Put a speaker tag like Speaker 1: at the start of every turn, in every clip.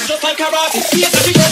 Speaker 1: just like karate. Here's the beat.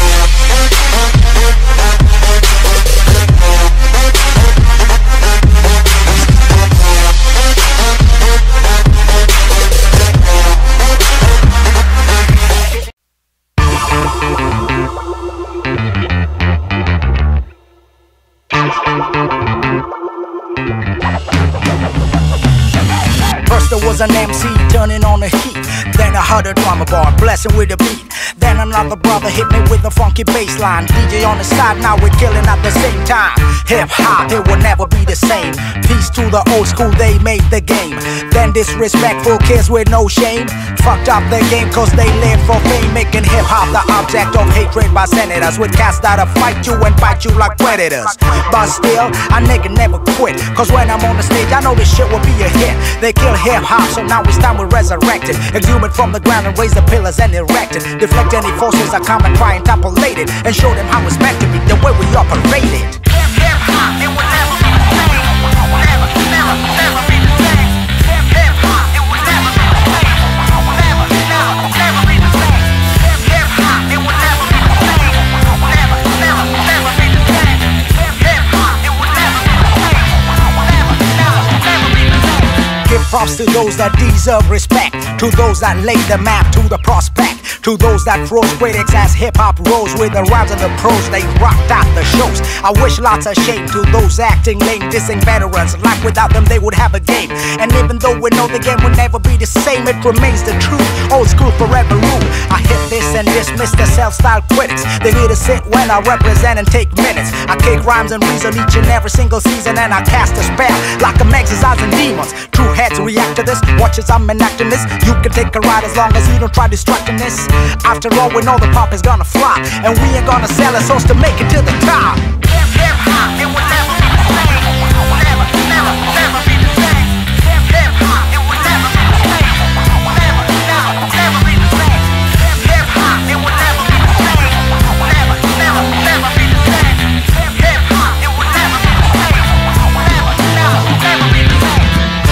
Speaker 2: First there was an MC turning on the heat. Then I heard a drummer bar blessing with the beat. Then another brother hit me with a funky bass line. DJ on the side, now we're killing at the same time. Hip hop, it will never be the same. Peace to the old school, they made the game. Then disrespectful kids with no shame fucked up the game cause they live for fame. Making hip hop the object of hatred by senators with cats that'll fight you and bite you like predators. But still, a nigga never quit, cause when I'm on the stage I know this shit will be a hit. They kill hip hop, so now it's time we resurrect it. Exhume it from the ground and raise the pillars and erect it. Deflect any forces that come and try and topple it, and show them how it's meant to be, the way we operate it.
Speaker 3: Hip hop, it will never be the same. Never, never, never be the same. Hip hop, it will never be the same. Never, never, never be the same. Hip hop, it will never be the same. Never, never, never be the same. Hip hop, it will never be the same. Never, never, never be the same.
Speaker 2: Give props to those that deserve respect, to those that lay the map to the prospect, to those that froze critics as hip-hop rose. With the rhymes and the pros, they rocked out the shows. I wish lots of shame to those acting lame, dissing veterans like without them they would have a game. And even though we know the game will never be the same, it remains the truth, old school forever rule. I hit this and dismiss the self-styled critics. They need to sit when I represent and take minutes. I kick rhymes and reason each and every single season, and I cast a spell like I'm exorcising demons. True heads react to this, watch as I'm enacting this. You can take a ride as long as you don't try distracting this. After all, we know the pop is gonna fly, and we ain't gonna sell our souls to make it to the top.
Speaker 3: Hip hop, it will never be the same. Never, never, never be the same. Hip hop, it will never be the same. Never, never, never be the same. Hip hop, it will never be the same. Never, never, never be the same. Hip hop, it will never be the same. Never, never, never be the same.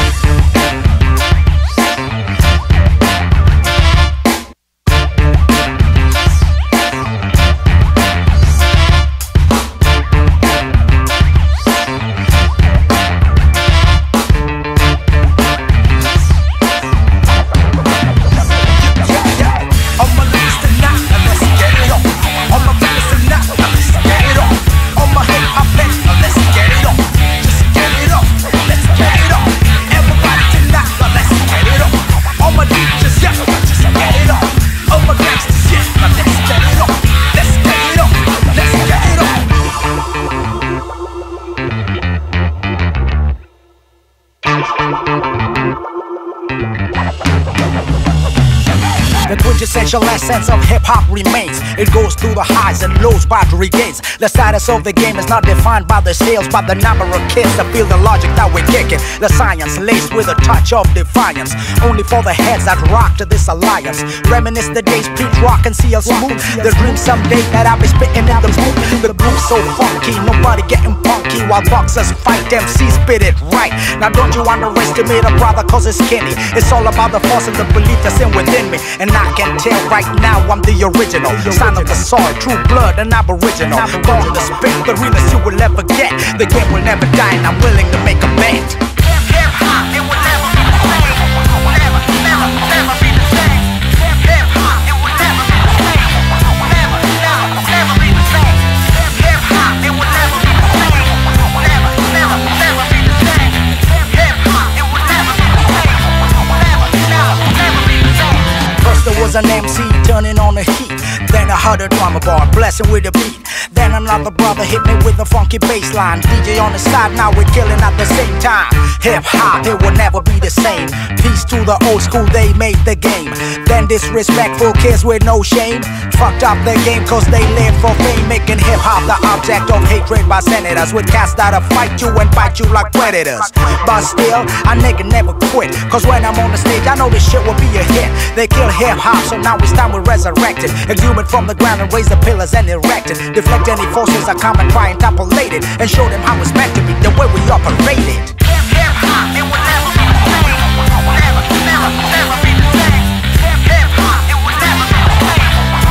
Speaker 2: The quintessential essence of hip-hop remains. It goes through the highs and lows but regains. The status of the game is not defined by the sales, but the number of kids that feel the logic that we're kicking. The science laced with a touch of defiance, only for the heads that rock to this alliance. Reminisce the days Pete Rock and CL Smooth. The dream someday that I'll be spitting in the booth. The groove so funky, nobody getting punky, while boxers fight, MCs spit it right. Now don't you underestimate a brother cause it's skinny. It's all about the force and the belief that's in within me. And I can tell right now I'm the original, sign of the soil, true blood and aboriginal. Born to spit the realest you will ever get. The game will never die and I'm willing to make a bet.
Speaker 3: Hip hop, it will never be the same. Never, never, never be the same. Hip hop, it will never be the same. Never, never, never be the same. Hip hop, it will never be the same. Never, never, never be the same. Hip hop, it will never be the same. Never, never, never be the same.
Speaker 2: First there was an MC turning on the heat. Then I heard a drummer bar blessing with the beat. Then another brother hit me with a funky bass line. DJ on the side, now we're killing at the same time. Hip hop, it will never be the same. Peace to the old school, they made the game. Then disrespectful kids with no shame fucked up the game cause they live for fame. Making hip hop the object of hatred by senators with cats that'll fight you and bite you like predators. But still, a nigga never quit, cause when I'm on the stage I know this shit will be a hit. They kill hip hop, so now it's time we resurrect it. Exhume it from the ground and raise the pillars and erect it. Deflect any forces that come and try and topple it, and show them how it's meant to be, the way we operate it.
Speaker 3: Hip hop, it will never be the same. Never, never, never be the same. Hip hop, it will never be the same.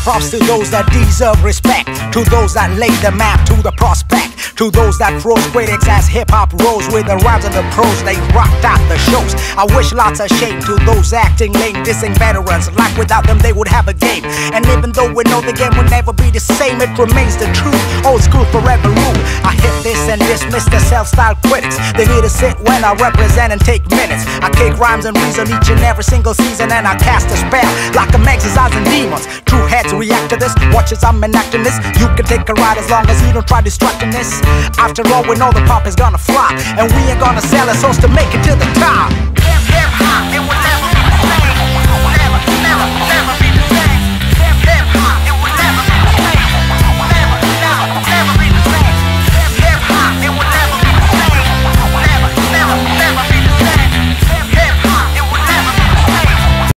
Speaker 2: props to those that deserve respect, to those that lay the map to the prospect, to those that froze critics as hip-hop rose with the rhymes and the prose. They rocked out the shows. I wish lots of shame to those acting lame, dissing veterans like without them they would have a game. And even though we know the game will never be the same, it remains the truth. Old school forever rule. I hit this and dismiss the self-styled critics. They need to sit when I represent and take minutes. I kick rhymes and reason each and every single season, and I cast a spell like I'm exercising demons. True heads react to this. Watch as I'm enacting this. You can take a ride as long as you don't try distracting this. After all, we know the pop is gonna fly, and we ain't gonna sell our souls to make it to the top.
Speaker 3: Hip hop, it will never be the same. Never, never, never be